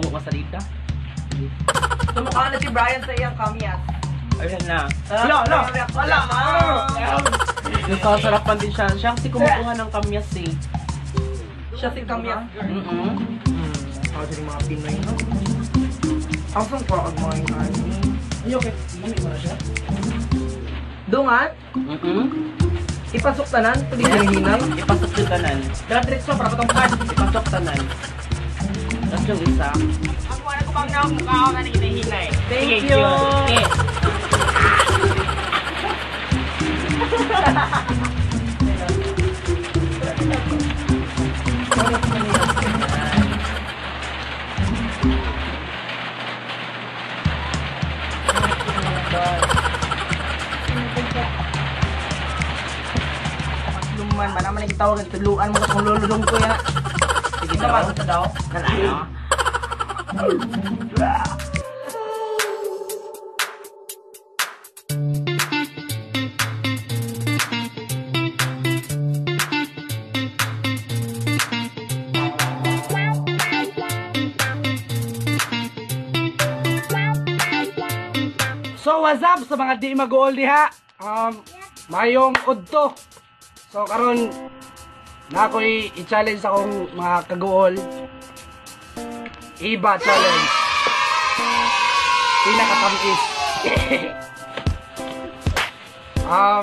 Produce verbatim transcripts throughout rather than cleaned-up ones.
ka sa dita. Tumukha na si Brian sa iyang kamyas. Ayun na. Wala, wala. Wala. Nasasarapan din siya. Siya kasi kumukuha ng kamyas eh. Siya si kamyas. Mm-mm. Ako din mga Pinoy, no? Asang pa ang mga inay. Ay, okay. Lamig mo na siya. Dungan? Mm-mm. Ipasok tanan? Pwede hinihinay? Ipasok yung tanan. Kaya diretso para patong card. Ipasok tanan. Tapos yung isa. Ang wala ko bang naong mukha ako na hinahinay. Thank you! Okay. Luman, ba naman nagitawag ng tuluan mo kung lululong ko ya. Sige daw. Ito daw. Nalayo. So what's up sa mga di mag-goal diha? Um, mayong udto. So karon na ako'y i-challenge akong mga kag-goal. Iba challenge. Pinakatamis. um,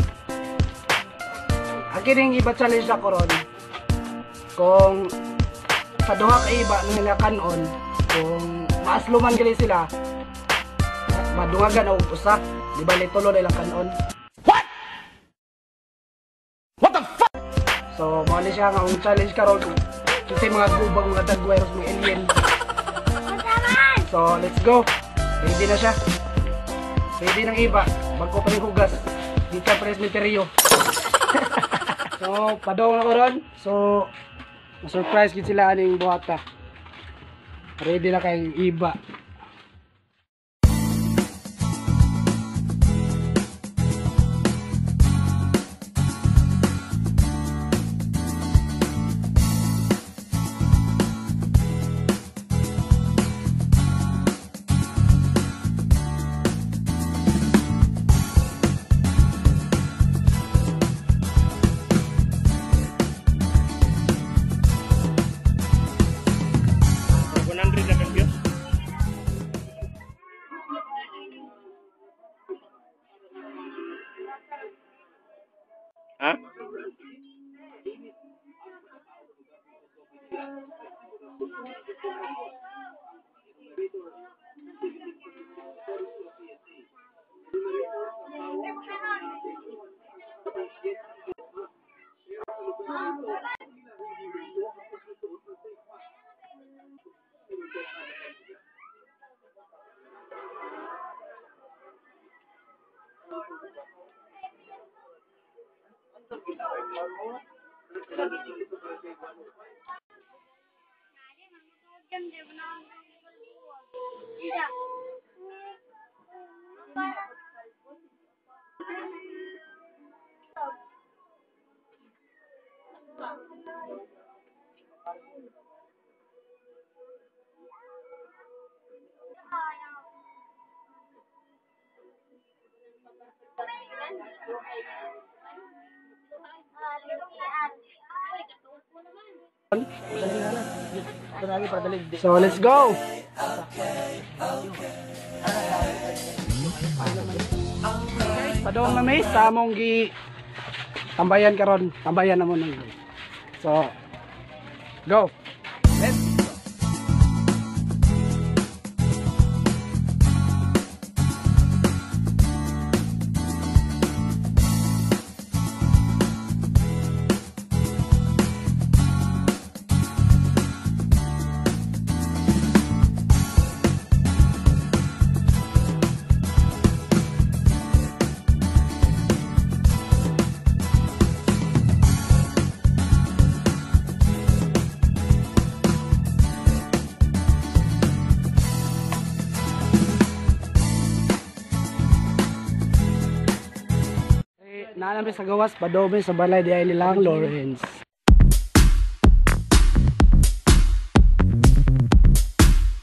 ang kining iba challenge ako ron. Kung sa duha ka iba nila kanon, kung maasluman gali sila, madungagan o usa, di ba litulo na ilang kanon. What? What the fuck? So, mali siya nga ang challenge karon. Kasi mga gubang, mga dagweros, mga alien. So, let's go. Ready na siya. Ready ng iba. Bago pa yung hugas. Di ka pa rin materiyo. So, padong ako ron. So, surprise kit sila aning buhata. Ready na kayong iba. Ha? So let's go. Padong na may sa among gi tambayan karon, tambayan na mo nang. So go. Let's go. Nanami sa gawas, padobe sa balay di ay nilang Lawrence.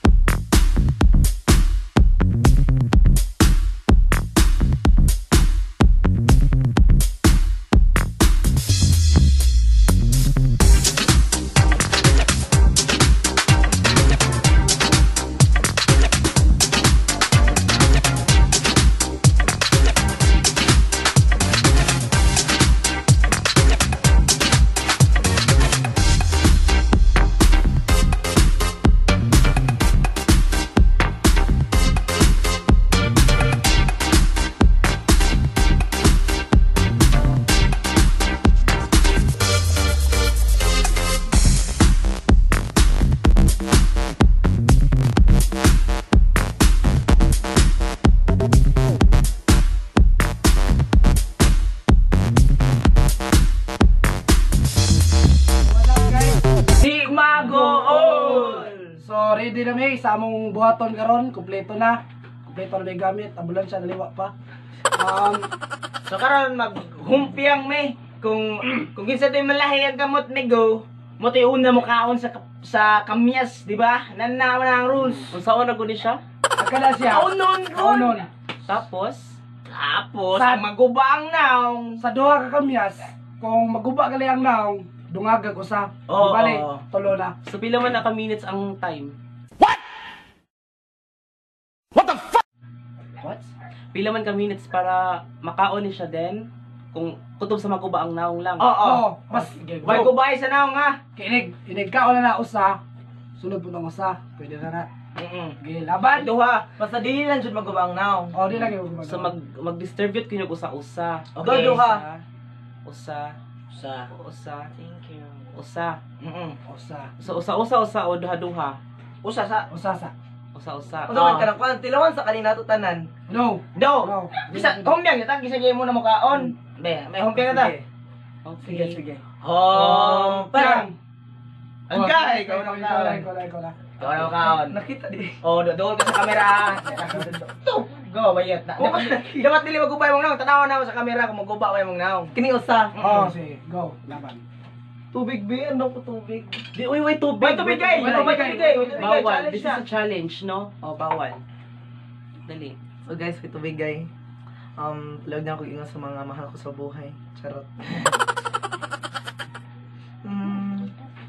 ready na may sa among buhaton karon, kompleto na. Kompleto na may gamit, ambulansya naliwa pa. Um, So karon maghumpiang me kung kung kinsa toy malahi ang gamot me go, mo toy una mo kaon sa kap- sa kamyas, di ba? Nana na ang rules. Unsaon na guni siya? akala siya. Kaunon ron. Kaunon. Tapos, Tapos Sa- ang maguba ang naong. Sa duha ka kamyas, kung maguba gali ang naong, dungagag usa. Oo. Di bali, tulo na. so pila man na ka minutes ang time? What? Pila man ka minutes para makaon ni siya din kung kutob sa maguba ang naong lang. Oo. Oo, mas Way gubay sa naong ha. kinig, kinig ka na na usa. Sunod po ng usa. Pwede na na. Mm. Okay, laban. Duha. Basta dili lang jud maguba ang naong. O, di lang yung So mag mag-distribute kinyo usa-usa. Okay. Duha. Usa, Sa. usa, Thank you. usa. Mm. Usa. So usa-usa usa o duha-duha. Usa sa. Usa sa. Usa-usa. Unsa man kanang kwan tilawan sa kanina to tanan. No. Do. No. Bisa humbyang ta gisa gyud mo na mo kaon. Be, may humbyang na ta. Okay. Sige, sige. Humpang. Ang kay ikaw ikaw na, na ikaw na, kaon. ikaw na, ikaw na. Ikaw na kaon. Nakita di. Oh, do doon ka sa kamera. To. Go bayat na. Dapat dapat dili magubay mong naong. Tanaw na mo sa kamera kung maguba way mong naong. Kini usa. Oh, sige. Go. Laban. Tubig be, ano ko tubig? Di uy uy tubig. Way tubig kay. Wait, Way tubig. tubig kay. Way tubig kay. Bawal. Challenge This is na. a challenge, no? Oh, bawal. Dali. So guys, may tubig guys. Um, palawag na ako ingat sa mga mahal ko sa buhay. Charot. mm,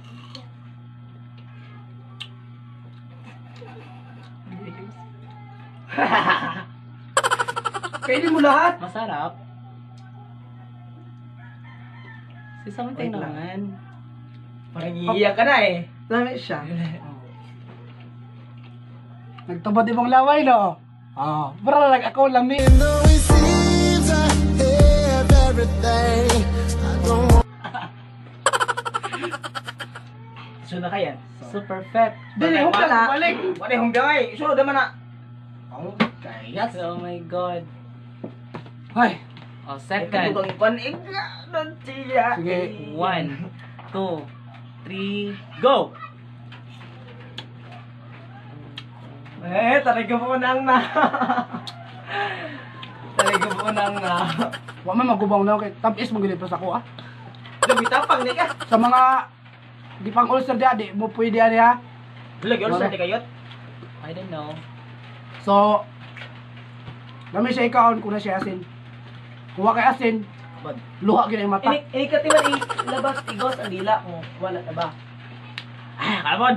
Kainin mo lahat. Masarap. Si something Wait lang. naman. Parang iiyak ka na eh. Lami siya. Nagtubad ibang laway, no? Oh, para lang ako lami. So na kaya. So perfect. Dili, huwag ka na. Balik. Wala humbyang ay. Sunod naman na. Oh, kaya. Oh my god. Ay, Oh, Second. second. Kung panig na. Doon siya. sige. One, two, three, go! Eh, talaga po nang na. Talaga po nang na. Wa man magubaw na kay tabis mo gilid pa sa ko ah. Gabitapang ni ka. Sa mga di pang ulcer di adi mo pwede ani ha. Lagi Wala. sa di kayot. I don't know. So lami siya ikaon kuna siya asin. Kuha kay asin, Bad. luha gyud ang mata. Ini ini katiman ilabas igos ang dila kung wala na ba. Ah, kalmod.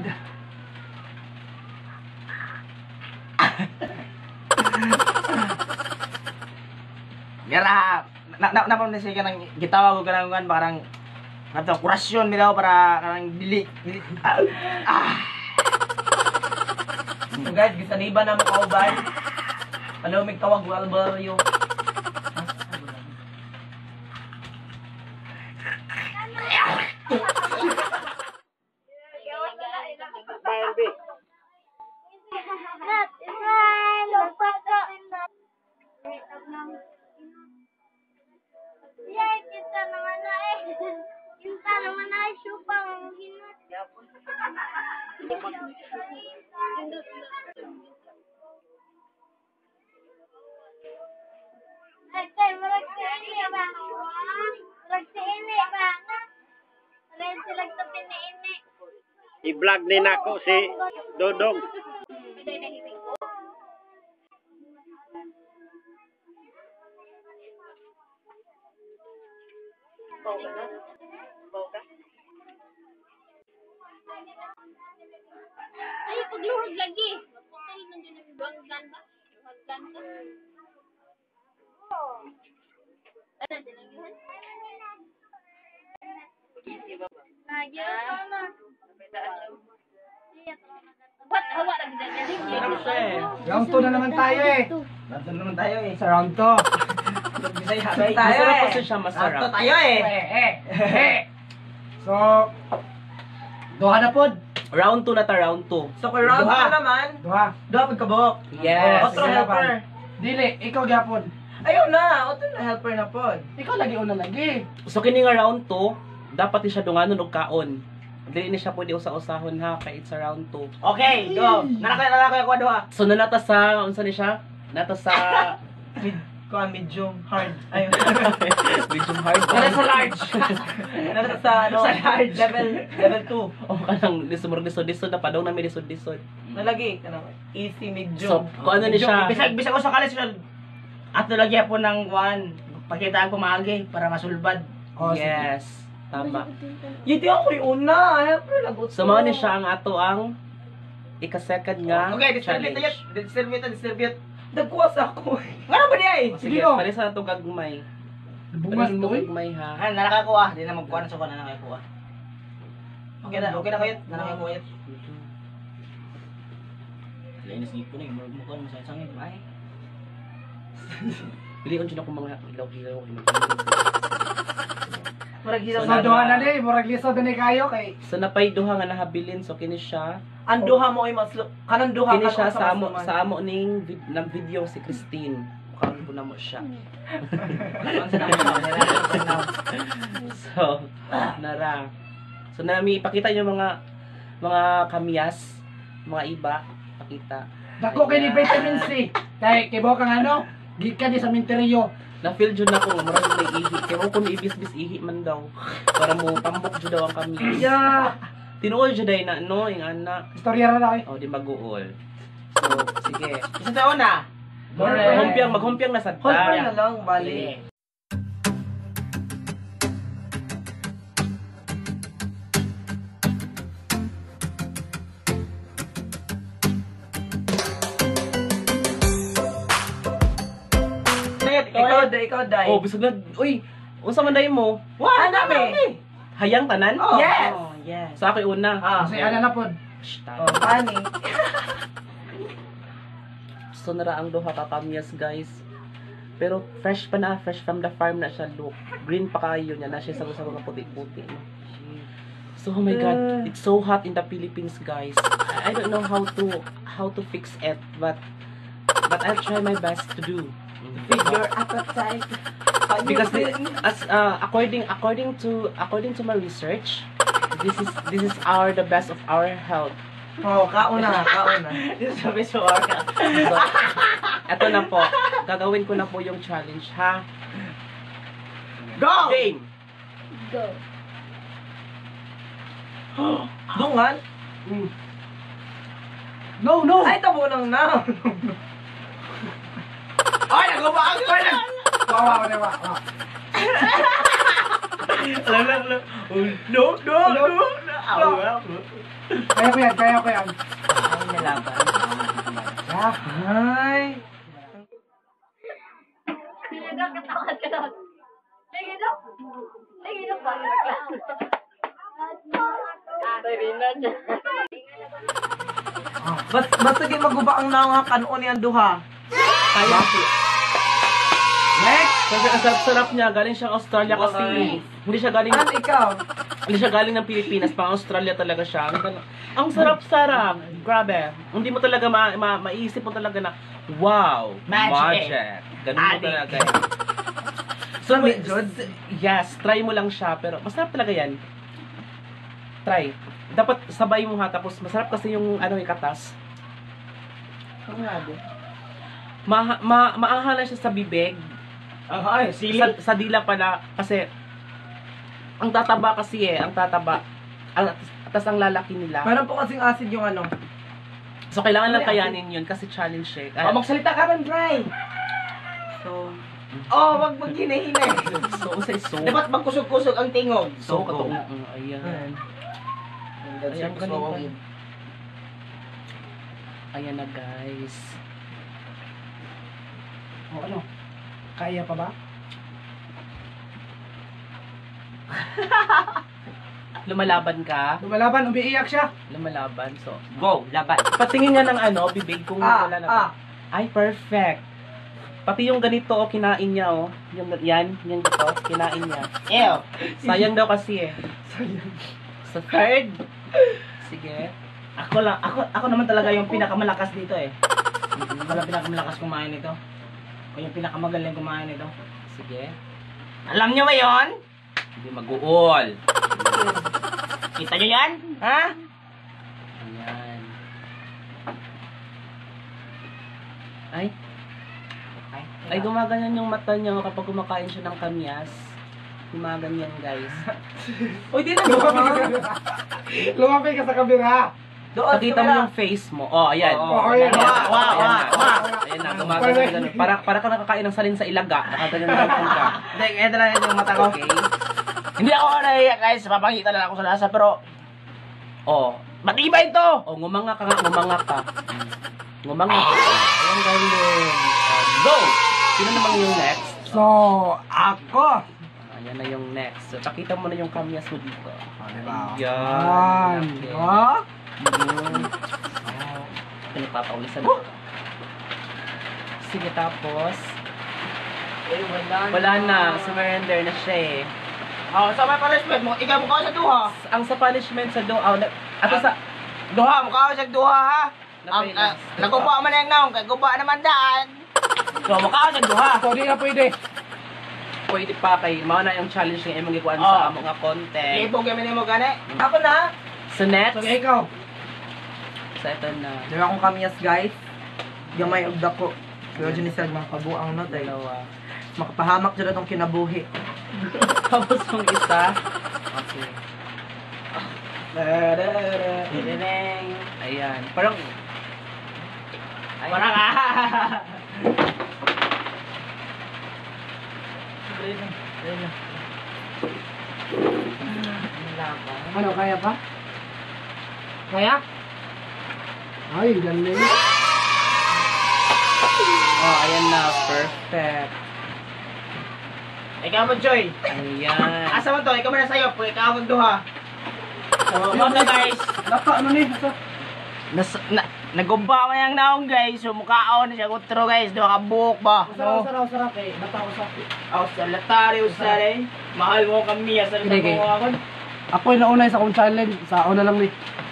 Gara, na na na pa siya kanang gitawag ko kanang kan parang kato kurasyon nila para kanang dili. dili. Ah. ah. So guys, gisaniba na mo kauban. Ano may tawag Walbaryo. Nat, Israel, magpaka. Yeah, kita naman na eh. Kita naman na eh, supang ang hinat. Ay, tayo, marag sa ini ba? Marag sa ini ba? Ren sila sa piniini. I-vlog ni nako si Dodong. Ay, pagluhod lagi. Putol man din ang banggan ba? Luhagdan ka. Oh. Ano din ang yun? Nagyo ka na. What? Hawa lagi dyan. Round two na naman tayo eh. Nanto naman tayo eh. Sa round two. Bisaya Tayo tayo masarap eh. kasi siya, masarap. Nanto tayo eh. Eh, eh, eh. So, duha na pod. Round two na ta, round two. So kung round Duha. two naman, Duha. dapat kabok. Yes. Otro sige, helper. laban. Dili, ikaw gyapon. Ayaw na, otro na helper na pod. Ikaw lagi una lagi. So kini nga round two, dapat ni siya dunganon og kaon. Dili ni siya pwede usa-usahon ha, kay it's around two. Okay, go. Nanakay nanakay ako duha. So nanata sa unsa ni siya? Nata sa Mid, kuha, medium, hard. Ayun. medium hard. Wala sa large. Nasa sa, ano, Sa large. level, level two. O kanang lisod lisod lisod na padong na may lisod lisod. Nalagi, ano, easy, medium. So, kung ano ni siya? Bisag bisag ko sa college at nalagyan po ng one. Pakitaan ko maagi para masulbad. Oh, sige. Yes. Tama. Yun di ako yung una. Siyempre, lagot So mao ni siya ang ato ang ika-second nga Okay, distribute challenge. na distribute na distribute. Nagkuwas ako. Ngano ba niya eh? Sige, Sige, oh. pare sa ato gagmay. Bungas Pare sa mo ato eh. gagmay ha. Ah, nanakay ko ah. Di na magkuha na sa kuha, nanakay ko ah. Okay na, okay na kayo. Nanakay ko yun. Linis ni ko na yung mukha mo sa sangin. Ay. Bilion jud ako mga ilaw-ilaw. Marag So, So, hirap duha na di, murag lisod na ni kayo kay So napay duha nga nahabilin so kini siya. Ang duha mo ay mas kanang duha Kini siya kanang sa amo mas sa amo ning vid- ng video si Christine. Mukhang po na mo siya. Ano sa naman? So, nara. So nami ipakita yung mga mga kamyas, mga iba, pakita. dako kay ni vitamin C. Kay kay buka kang ano, gikan ni sa minteryo. Na-feel jud na ko nga murag may ihi. Kaya mo kung ibis-bis ihi man daw. Para mo pambok jud daw ang kamyas. Yeah. Tinuol jud ay na no, yung anak. Istorya ra na kay. O di maguol. So, sige. Isa taon na. Maghumpiang, maghumpiang na sa Hold for na lang, bali. Ikaw, da, ikaw, dai. Oh, bisag na. Uy, unsa man day mo? Wala Ano, na me? Hayang tanan? Oh. Yes. Oh, yes. Sa akin una. Ah, Kasi ana na pod. Shh, Oh, tayo. pani. So nara ang duha ka kamyas, guys. Pero fresh pa na, fresh from the farm na siya look. Green pa kayo niya na siya sa mga puti-puti. No? So oh my god, it's so hot in the Philippines, guys. I, I don't know how to how to fix it, but but I'll try my best to do. Figure appetite. Because the, as uh, according according to according to my research, this is this is our the best of our health. Oh, kauna, kauna. Sabi sa orka. So, eto na po. Gagawin ko na po yung challenge, ha? Go! Game! Go. Dungan? No, no. Ay, tabo nang na. Ay, nagubaan ko na! Wawa ko na wa. wa. Alam na, alam. No, no, no, no. Awa. Kaya ko yan, kaya ko yan. Ay, nalaban. Ah, Ay. Sige na, katawa ka lang. Sige na. Sige na pa. Sige na dyan. Bas, basta di maguba ang naong kanon niyan duha. Kaya po. Next! Kasi ang sarap-sarap niya, galing siyang Australia kasi. Hindi siya galing, An, ikaw? hindi siya galing ng Pilipinas, pang Australia talaga siya. Ang, ang sarap-sarap. Grabe. Hindi mo talaga ma, ma, maisip mo talaga na, wow, Magic. magic. Ganun mo Addict. talaga. So, Wait, yes, try mo lang siya, pero masarap talaga yan. Try. Dapat sabay mo ha, tapos masarap kasi yung ano, yung katas. Ang nga din. Ma, ma, maahala siya sa bibig. Ay, sili. Sa, sa dila pala, kasi ang tataba kasi eh, ang tataba. Ang, tas ang lalaki nila. Meron po kasing acid yung ano. So, kailangan lang kayanin yun kasi challenge eh. Oh, magsalita ka man, Bray. So, Oh, wag maghinay-hinay. So, sa so. Dapat magkusog-kusog ang tingog. So, kato. Uh, ayan. ayan. Ayan, galing pa. Ayan na, guys. o ano? Kaya pa ba? Lumalaban ka. Lumalaban, umiiyak siya. Lumalaban. So, Go, laban. patingin nga ng ano, bibig kung Ah, wala na. ah. Ay, perfect. Pati yung ganito, oh, kinain niya, oh. Yung, yan, yung ito, kinain niya. Ew. Sayang daw kasi, eh. Sa third. Sige. Ako lang, ako ako naman talaga yung pinakamalakas dito eh. Ako lang pinakamalakas kumain nito. O yung pinakamagaling kumain nito. Sige. Alam nyo ba yun? Hindi mag-uol. Kita nyo yan? Ha? Ayan. Ay. Ay, gumaganyan yung mata niya kapag kumakain siya ng kamyas. Gumaganyan, guys. Uy, di na ba? Lumapit ka sa kamera. Doon, Pakita mo yung face mo. Oh, ayan. Oo, oh, ayan. Ayan na. Wow, wow, Ayan na. wow. Ayan na, gumaganyan ganun. Para, para ka nakakain ng salin sa ilaga. Nakaganan na lang ka. Hindi, ito lang yung mata ko. Okay. Hindi ako nahiya guys, papakita na lang ako sa nasa, pero Oh. matibay ito! Oh, ngumanga ka nga, ngumanga ka. Ngumanga ka. Ayan, galing. Um, go! Sino namang yung next? So, ako. Ayan na yung next. So, pakita mo na yung kamyas mo dito. Yan. Ayan. Okay. Ha? Mm. Oh. Pinapapaulisan mo. Sige, tapos. Eh, wala na. Wala na. Surrender na siya eh. Oh, sa may punishment mo, ikaw mukha sa duha. Ang sa punishment sa do, oh, na, ato sa, Duha, mukha sa duha ha. Ang, Napay- uh, nagupa man yung naong, kay gupa naman daan. So, mukha sa duha. So, di na pwede. pwede pa kay, mga na yung challenge ng imong ikuan Oh. sa among nga content. Ipog kami mo gani. Ako na. So next, So, ikaw. so ito na. Dami akong kamyas, guys. Gamay og dako. Pero dyan isa mga kabuang no, tayo. Dalawa. Makapahamak dyan itong kinabuhi. Tapos yung isa. Okay. Ding. Ayan. Parang, ay, Parang ah. Ano, kaya pa? Kaya? Ay, galing. oh, ayan na. Perfect. Ikaw mo, Joy. Ayan. Asa mo to? Ikaw mo na sa'yo. Pwede ikaw ang duha. So, mga guys. Naka, ano ni? Nasa? Nas, na, nagumpa man yung naong guys. So, mukhaon na siya kutro guys. Duha ka buhok ba? Usara, usara, usara. Kay, nata, usara. Oh, sa latari, usare. Mahal mo kami. Asa Hindi, rin kay- mo ako. Ako yung nauna sa akong challenge. Sa una lang ni.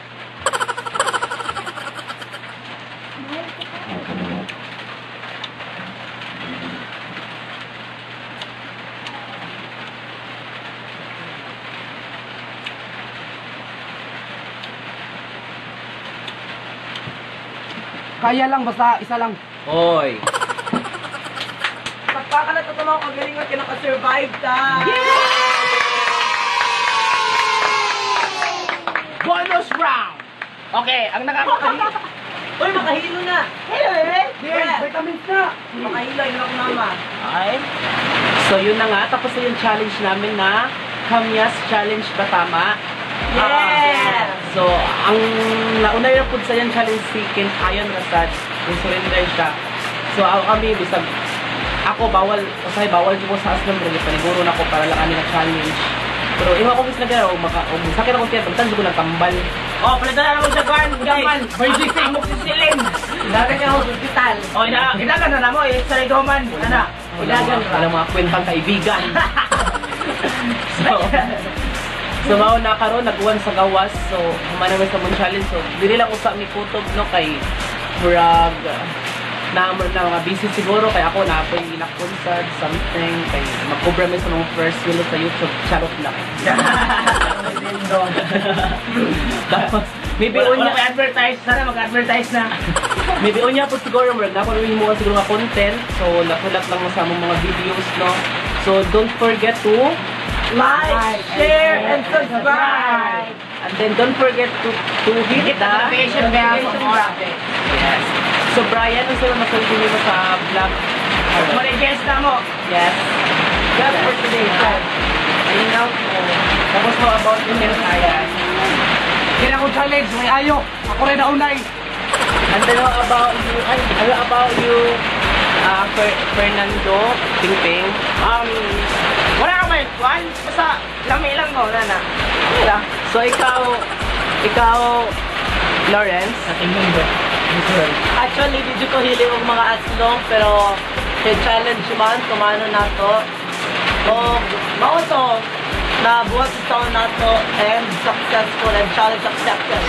Kaya lang, basta isa lang. Oy. Pagpaka na ito mga kagaling at kinaka-survive ta. Bonus round! Okay, ang nakakahilo. Uy, makahilo na. Hello, eh? Yes, vitamins na. Makahilo, yun ako mama. Okay. So yun na nga. Tapos na yung challenge namin na Kamyas Challenge ba tama? Yes! So, ang nauna yung po sa yan challenge si Ken Ayon Rasad, yung surrender siya. So, ako kami, bisag, ako bawal, usay bawal ko sa aslam rin, paniguro na ko para lang kami na challenge. Pero iwa ko bis na gano'n, o maka, o sakit ako kaya, pagtan ko ng tambal. Oh, palitan na naman sa kwan. Gaman. May sisig mo si Silin. Dagat ka ako sa hospital. Oh, ina, kinagan na namo. Eh, sa Rigoman. Ana. Ilagan ka. Alam mga kwentang kaibigan. so, so mao na karon nagkuhan sa gawas. So, humana sa mong challenge. So, dili lang usa mi kutob no kay murag na mo na mga busy siguro kay ako na ako yung inakonsad something kay mag-cover mi sa mga first video sa YouTube charot lang. Tapos maybe Wala, unya wala may advertise. Sana mag-advertise na. maybe unya po siguro murag na ko rin mo siguro nga content. So, nakulat lang mo sa among mga videos no. So, don't forget to Like, share, and subscribe. and then don't forget to to hit Hit the the notification bell for more updates. Yes. So Brian, ano sa'yo masasabi mo sa vlog? Mag-guest na mo. Yes. Just for today. Ayun na po. Tapos mo about yung kaya. Kaya akong challenge, may ayo. Ako rin naunay. And then how about you, ay, ano about you, uh, Fer Fernando Pingping? Um, wala ka may kwan. Basta lami lang mo. Nana. Wala. So ikaw, ikaw, Lawrence? Actually, did ko hili og mga aslong pero kay challenge man kumano nato. O mao to na buhat sa taon nato and successful and challenge accepted.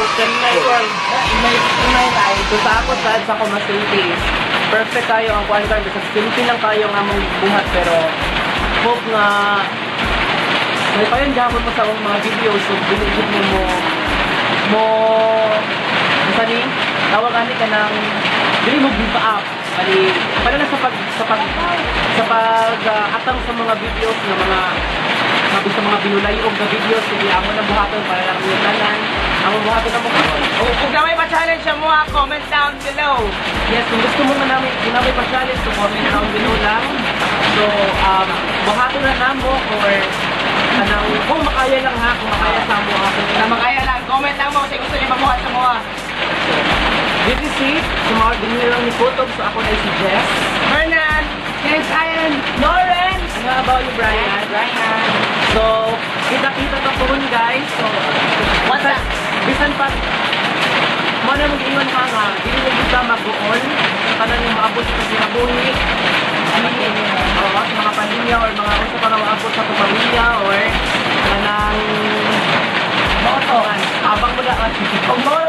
So sa ako saan sa kumasulti, perfect kayo ang kuhan kayo. Kasi simple lang kayo ang among buhat pero hope nga may payon gahapon mo sa akong mga videos so binigyan mo mo mo basta ni tawag ani ka ng dili mo give up bali para na sa pag sa pag sa pag uh, atang sa mga videos ng mga mga sa mga binulayog na videos hindi amo na buhaton para lang yung tanan amo buhaton na mo karon. O kung na may pa-challenge siya mo ha, comment down below. Yes, kung gusto mo na namin, kung na may pa-challenge, so comment down below lang. So, um, buhaton na namo or anang, kung makaya lang ha, kung makaya sa mo ha. Na makaya lang, comment lang mo kung gusto niya mabuhat sa mo ha. This is it. So, mga dinirang ni Kutob. So, ako na si Jess. Hernan, Yes, Ian. Lawrence, And how about you, Brian? Ryan. So, kita-kita to po guys. So, What's up? bisan pa, mo na mag-iwan ka nga, hindi mo gusto mag-uol. Kanang yung maabot sa sinabuhi. Oo, sa mga pamilya or mga usa pa na maabot sa pamilya or kanang Moto. abang mo na. Kung mo